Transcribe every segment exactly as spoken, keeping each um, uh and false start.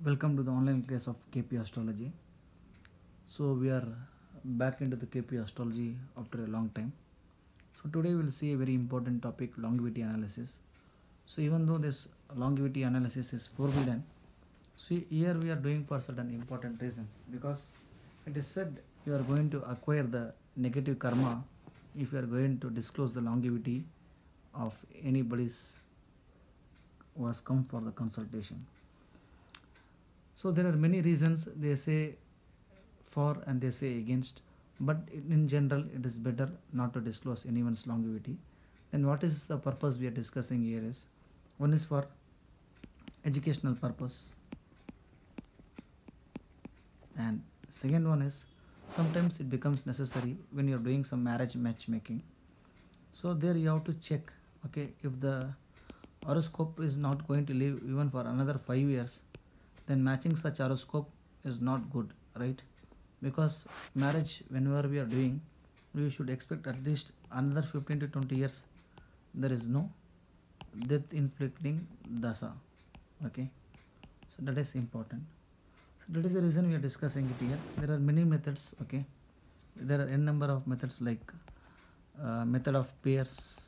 Welcome to the online class of K P Astrology. So we are back into the K P Astrology after a long time. So today we'll see a very important topic, longevity analysis. So even though this longevity analysis is forbidden, so here we are doing for certain important reasons, because it is said you are going to acquire the negative karma if you are going to disclose the longevity of anybody's who has come for the consultation. So there are many reasons they say for and they say against, but in general it is better not to disclose anyone's longevity. Then what is the purpose we are discussing here is, one is for educational purpose, and second one is sometimes it becomes necessary when you are doing some marriage matchmaking. So there you have to check, okay, if the horoscope is not going to live even for another five years, then matching such horoscope is not good, right? Because marriage, whenever we are doing, we should expect at least another fifteen to twenty years there is no death inflicting dasa, okay? So that is important. So that is the reason we are discussing it here. There are many methods, okay? There are n number of methods, like uh, method of pairs,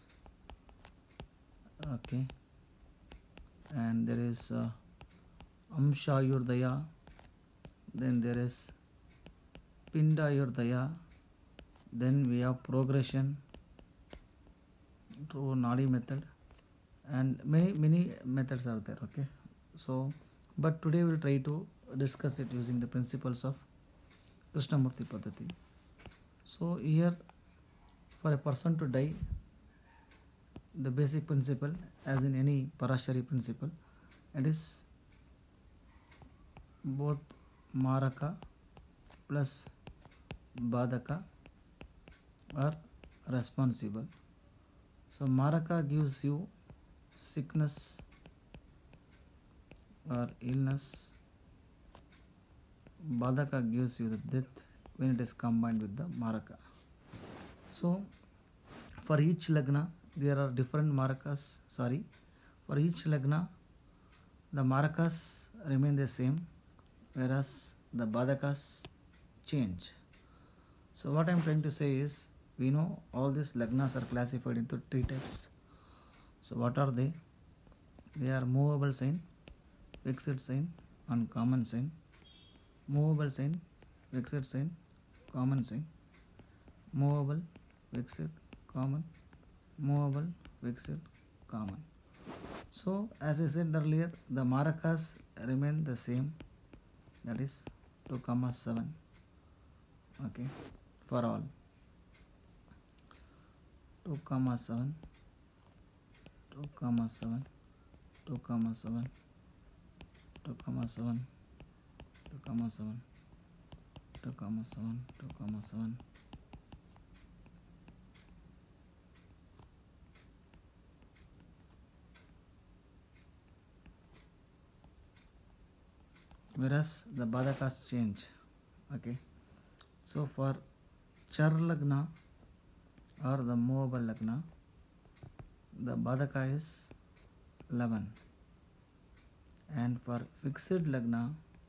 okay, and there is uh, Amshayurdaya, then there is Pindayurdaya, then we have progression through Nadi method, and many many methods are there, okay? So but today we'll try to discuss it using the principles of Krishnamurti Paddhati. So here, for a person to die, the basic principle, as in any Parashari principle, it is both Maraka plus Badaka are responsible. So Maraka gives you sickness or illness, Badaka gives you the death when it is combined with the Maraka. So for each Lagna there are different Marakas, sorry, for each Lagna the Marakas remain the same, whereas the Badakas change. So what I am trying to say is, we know all these Lagnas are classified into three types. So what are they? They are movable sign, fixed sign, and common sign. Movable sign, fixed sign, common sign. Movable, fixed, common. Movable, fixed, common. So as I said earlier, the Marakas remain the same, that is two comma seven, okay, for all. two comma seven, two comma seven, two comma seven, two comma seven, two comma seven, two comma seven, two comma seven. Whereas the Badakas change, okay? So for Char Lagna or the movable Lagna, the Badaka is eleven, and for fixed Lagna,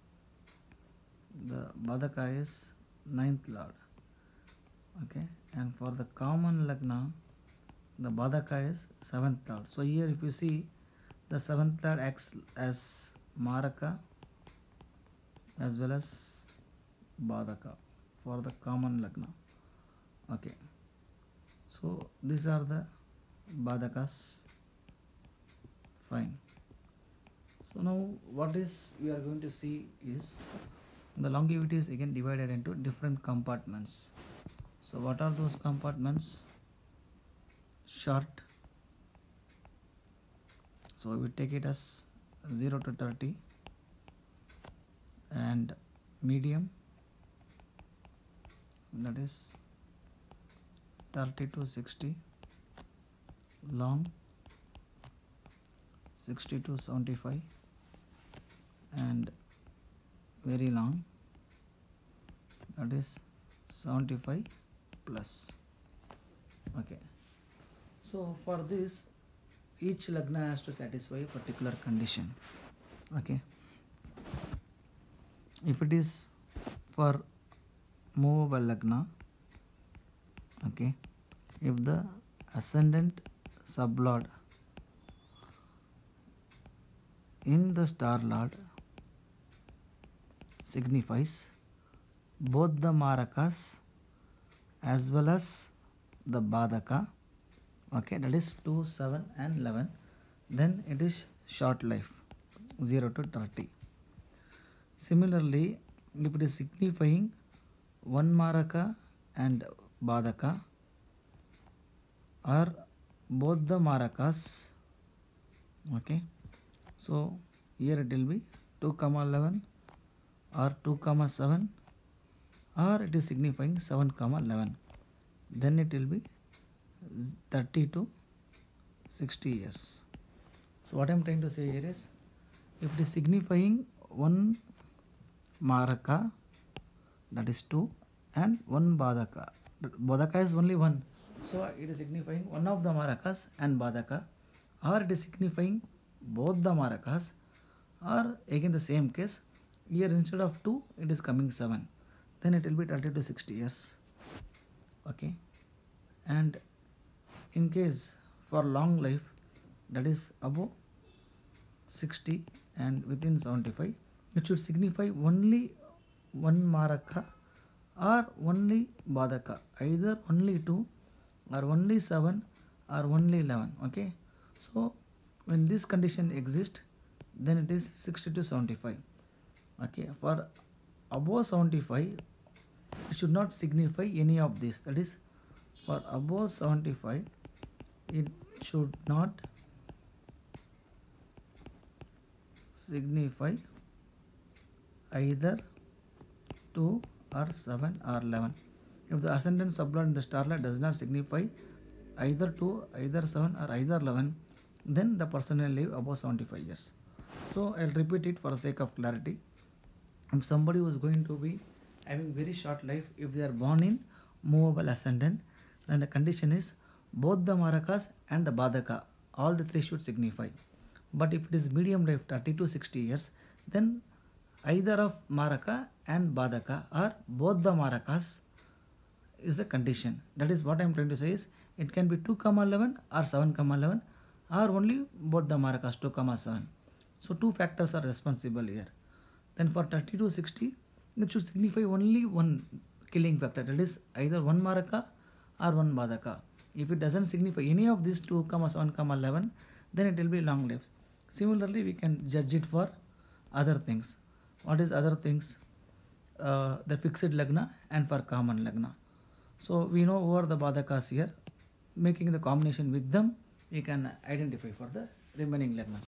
the Badaka is ninth Lord, okay? And for the common Lagna, the Badaka is seventh Lord. So here if you see, the seventh Lord acts as Maraka as well as Badaka for the common Lagna, okay? So these are the Badakas, fine. So now what is we are going to see is, the longevity is again divided into different compartments. So what are those compartments? Short, so we take it as zero to thirty, and medium, that is thirty to sixty, long sixty to seventy-five, and very long, that is seventy-five plus, okay? So for this, each Lagna has to satisfy a particular condition, okay? if it is for movable lagna, okay, if the ascendant sublord in the star lord signifies both the marakas as well as the badaka, okay, that is two, seven and eleven, then it is short life, zero to thirty. Similarly, if it is signifying one maraka and badaka, or both the marakas, okay, so here it will be two comma eleven or two comma seven, or it is signifying seven comma eleven, then it will be thirty to sixty years. So what I am trying to say here is, if it is signifying one maraka, that is two, and one badaka, badaka is only one, so it is signifying one of the marakas and badaka, or it is signifying both the marakas, or again the same case, here instead of two it is coming seven, then it will be thirty to sixty years, okay. And in case for long life, that is above sixty and within seventy-five, it should signify only one maraka or only badaka, either only two or only seven or only eleven, okay. So when this condition exists, then it is sixty to seventy-five, okay. For above seventy-five, it should not signify any of this, that is for above seventy-five it should not signify either two or seven or eleven. If the ascendant sublord in the starlight does not signify either two, either seven or either eleven, then the person will live above seventy-five years. So I'll repeat it for the sake of clarity. If somebody was going to be having very short life, if they are born in movable ascendant, then the condition is both the marakas and the badaka, all the three should signify. But if it is medium life, thirty to sixty years, then either of maraka and badaka or both the marakas is the condition. That is what I am trying to say is, it can be two comma eleven or seven comma eleven, or only both the marakas two comma seven. So two factors are responsible here. Then for thirty to sixty, it should signify only one killing factor, that is either one maraka or one badaka. If it doesn't signify any of these two comma seven comma eleven, then it will be long life. Similarly, we can judge it for other things. What is other things? Uh, the fixed lagna and for common lagna. So we know who are the badakas here. Making the combination with them, we can identify for the remaining lagnas.